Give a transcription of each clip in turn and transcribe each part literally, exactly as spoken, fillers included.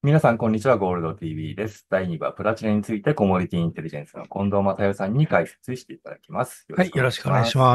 皆さん、こんにちは。ゴールド ティービー です。だいに部はプラチナについてコモディティインテリジェンスの近藤正代さんに解説していただきます。よろはい、 しくお願いよろしくお願いしします。 ます。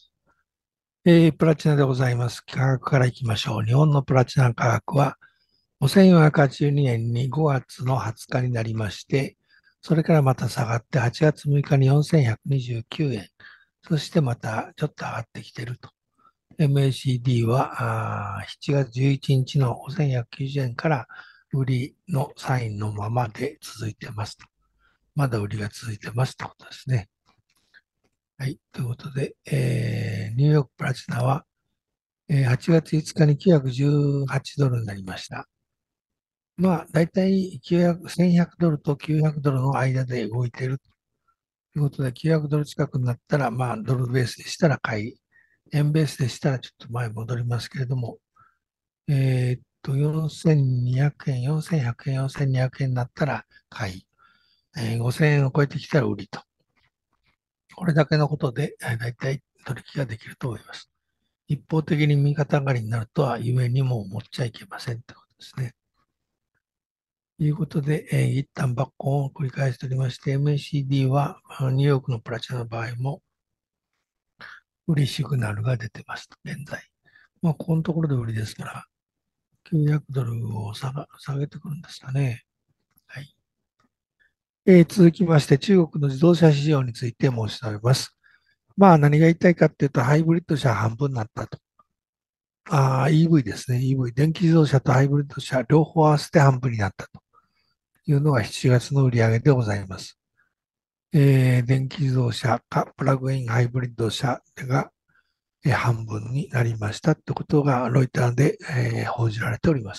えープラチナでございます。価格からいきましょう。日本のプラチナ価格はごせんよんひゃくはちじゅうにねんにごがつのはつかになりまして、それからまた下がってはちがつむいかによんせんひゃくにじゅうきゅうえん、そしてまたちょっと上がってきていると。エムエーシーディー はあーしちがつじゅういちにちのごせんひゃくきゅうじゅうえんから売りのサインのままで続いてますと。まだ売りが続いてますということですね。はい。ということで、えーニューヨークプラチナはえーはちがついつかにきゅうひゃくじゅうはちドルになりました。まあ、だいたいきゅうひゃく、せんひゃくドルときゅうひゃくドルの間で動いているということで、きゅうひゃくドル近くになったら、まあ、ドルベースでしたら買い、円ベースでしたらちょっと前戻りますけれども、えーっと、よんせんにひゃくえん、よんせんひゃくえん、よんせんにひゃくえんになったら買い、えーごせんえんを超えてきたら売りと。これだけのことで、えーだいたい取引ができると思います。一方的に右肩上がりになるとは、夢にも持っちゃいけませんということですね。ということで、えー一旦バックを繰り返しておりまして、エムエーシーディー はあのニューヨークのプラチナの場合も売りシグナルが出てますと、現在。まあ、ここのところで売りですから、きゅうひゃくドルを下が下げてくるんですかね。はい。えー続きまして、中国の自動車市場について申し上げます。まあ、何が言いたいかっていうと、ハイブリッド車半分になったと。ああ、イーブイ ですね。イーブイ、電気自動車とハイブリッド車両方合わせて半分になったというのがしちがつの売り上げでございます。えー電気自動車かプラグインハイブリッド車が、えー半分になりましたということがロイターで、えー報じられております。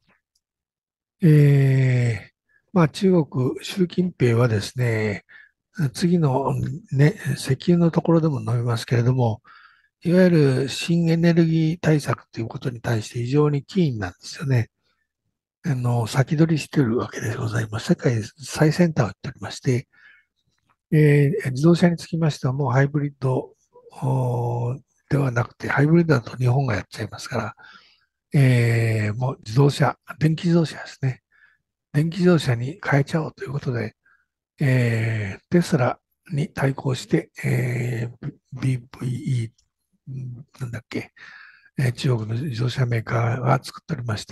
えーまあ、中国、習近平はですね、次の、ね、石油のところでも述べますけれども、いわゆる新エネルギー対策ということに対して非常にキーンなんですよね。あの、先取りしているわけでございます。世界最先端を言っておりまして、えー自動車につきましてはもうハイブリッドではなくて、ハイブリッドだと日本がやっちゃいますから、えーもう自動車、電気自動車ですね。電気自動車に変えちゃおうということで、えーテスラに対抗して、えー ビーブイイー、なんだっけ、えー中国の自動車メーカーが作っておりまして、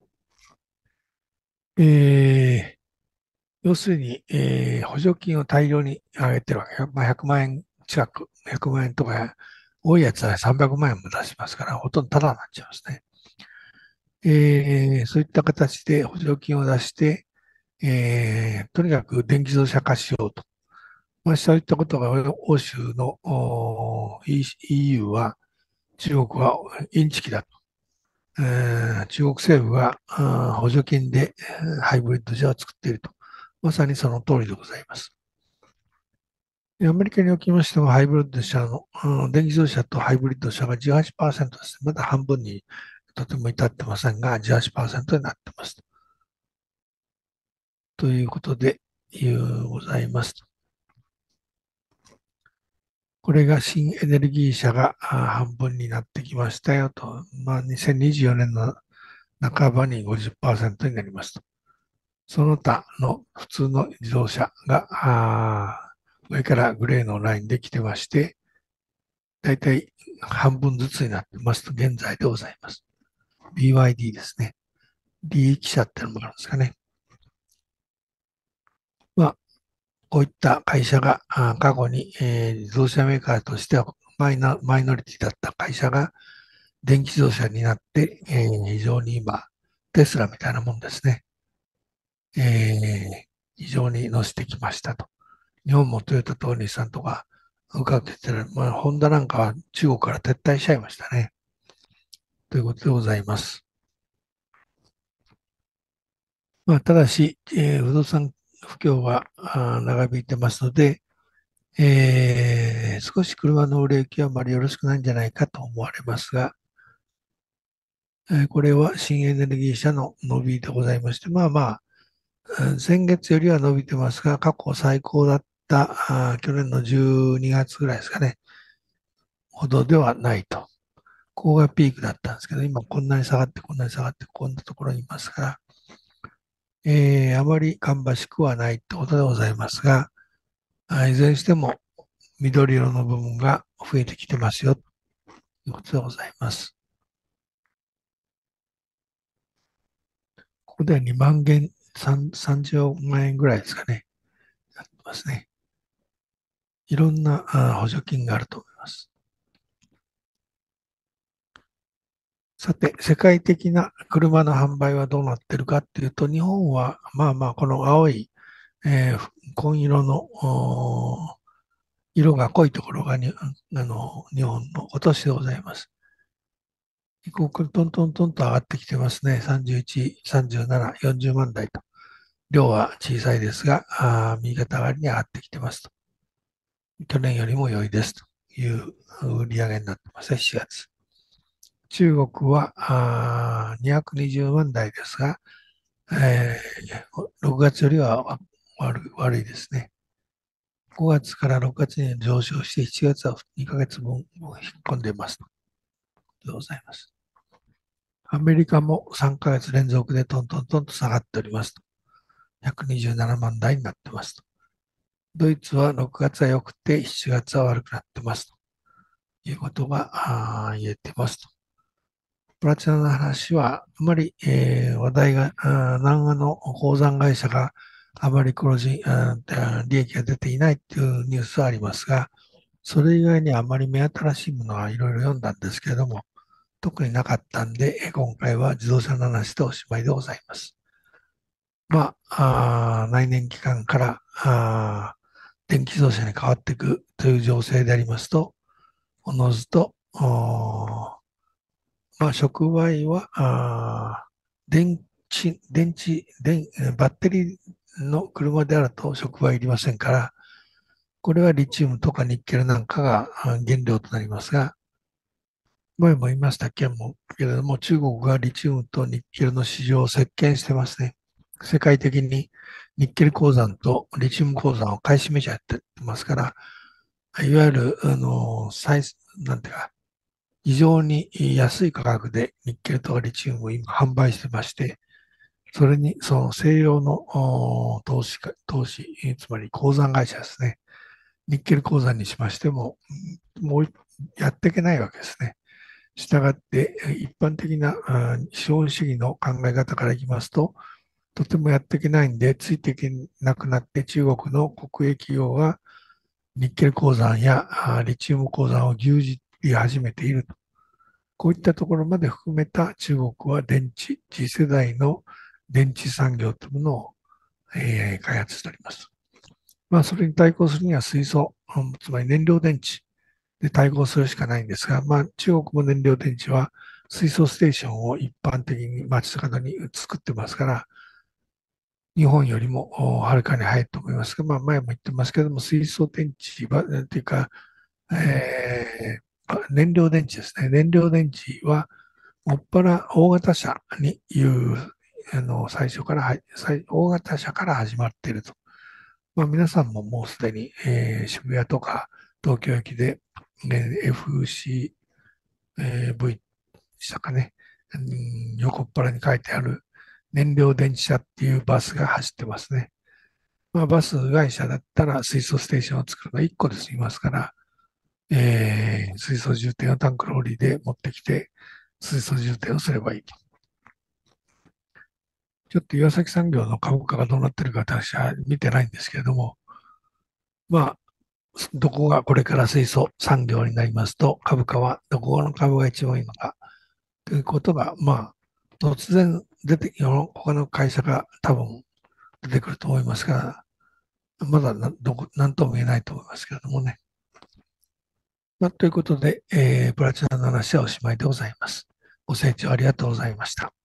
えー要するに、えー補助金を大量に上げてるわけよ。まあ、ひゃくまん円近く、ひゃくまん円とか、多いやつはさんびゃくまん円も出しますから、ほとんどタダになっちゃいますね。えーそういった形で補助金を出して、えーとにかく電気自動車化しようと。まあ、そういったことが欧州のおー イーユー は、中国はインチキだと。えー中国政府があー補助金でえーハイブリッド車を作っていると。まさにその通りでございます。アメリカにおきましては、ハイブリッド車の、うん電気自動車とハイブリッド車がじゅうはちパーセントですね。まだ半分にとても至ってませんが、じゅうはちパーセントになってます。ということで、いうございます。これが新エネルギー車があ半分になってきましたよと。まあ、にせんにじゅうよねんの半ばにごじゅっパーセントになりますと。その他の普通の自動車があ上からグレーのラインで来てまして、だいたい半分ずつになってますと現在でございます。ビーワイディー ですね。利益者ってのもあるんですかね。まあ、こういった会社があ過去に、えー自動車メーカーとしてはマイナマイノリティだった会社が電気自動車になって、えー非常に今、テスラみたいなもんですね。えー非常に乗せてきましたと。日本もトヨタと日産とか受かってたら、まあ、ホンダなんかは中国から撤退しちゃいましたね。ということでございます。まあ、ただし、えー不動産不況はあ長引いてますので、えー少し車の売れ行きはあまりよろしくないんじゃないかと思われますが、えーこれは新エネルギー車の伸びでございまして、まあまあ、うん先月よりは伸びてますが、過去最高だったあ去年のじゅうにがつぐらいですかね、ほどではないと。ここがピークだったんですけど、今こんなに下がって、こんなに下がって、こんなところにいますから、 えーあまり芳しくはないってことでございますが、あいずれにしても緑色の部分が増えてきてますよということでございます。ここではにまん元、さんじゅうまん円ぐらいですかね。やってますね。いろんなあ補助金があると思います。さて、世界的な車の販売はどうなっているかっていうと、日本はまあまあこの青い、えー紺色のおー色が濃いところがにあの日本の今年でございます。以降、これトントントンと上がってきてますね。さんじゅういち、さんじゅうなな、よんじゅうまん台と。量は小さいですが、あー右肩上がりに上がってきてますと。去年よりも良いですという売り上げになってますね、しちがつ。中国はあーにひゃくにじゅうまん台ですが、えーろくがつよりは悪悪いですね。ごがつからろくがつに上昇して、しちがつはにかげつぶん引っ込んでいますと。でございます。アメリカもさんかげつ連続でトントントンと下がっておりますと。ひゃくにじゅうななまん台になってますと。ドイツはろくがつは良くてしちがつは悪くなってますということがあ言えてますと。プラチナの話は、あまり、えー話題が、あ南アの鉱山会社があまり黒字、あ利益が出ていないというニュースはありますが、それ以外にあまり目新しいものはいろいろ読んだんですけれども、特になかったんで、今回は自動車の話でおしまいでございます。まあ、あ内燃機関からあ電気自動車に変わっていくという情勢でありますと、おのずと、まあ、触媒は、あ電池、電池、電、バッテリーの車であると触媒いりませんから、これはリチウムとかニッケルなんかが原料となりますが、前も言いましたけれども、中国がリチウムとニッケルの市場を席巻してますね。世界的にニッケル鉱山とリチウム鉱山を買い占めちゃってますから、いわゆる、あの、最、なんていうか、非常に安い価格でニッケルとリチウムを今販売してまして、それに、その西洋の投資家、投資、つまり鉱山会社ですね。ニッケル鉱山にしましても、もうやっていけないわけですね。したがって、一般的な資本主義の考え方からいきますと、とてもやっていけないんで、ついていけなくなって中国の国営企業がニッケル鉱山やリチウム鉱山を牛耳り始めていると。こういったところまで含めた中国は電池、次世代の電池産業というものを、えー開発しております。まあ、それに対抗するには水素、つまり燃料電池で対抗するしかないんですが、まあ、中国も燃料電池は水素ステーションを一般的に街中に作ってますから、日本よりもはるかに早いと思いますが、まあ、前も言ってますけども、水素電池は、というか、えー、燃料電池ですね。燃料電池は、もっぱら大型車にいう、あの、最初からは、最大型車から始まっていると。まあ、皆さんももうすでに、えー渋谷とか東京駅で、ね エフシー、えー V でしたかね、うん横っ腹に書いてある燃料電池車っていうバスが走ってますね。まあ、バス会社だったら水素ステーションを作るのはいっこで済みますから、えー水素充填をタンクローリーで持ってきて、水素充填をすればいいと。ちょっと岩崎産業の株価がどうなってるか私は見てないんですけれども、まあ、どこがこれから水素産業になりますと、株価はどこの株が一番いいのかということが、まあ、突然出て、他の会社が多分出てくると思いますが、まだなどこ何とも言えないと思いますけれどもね。まあ、ということで、えープラチナの話はおしまいでございます。ご清聴ありがとうございました。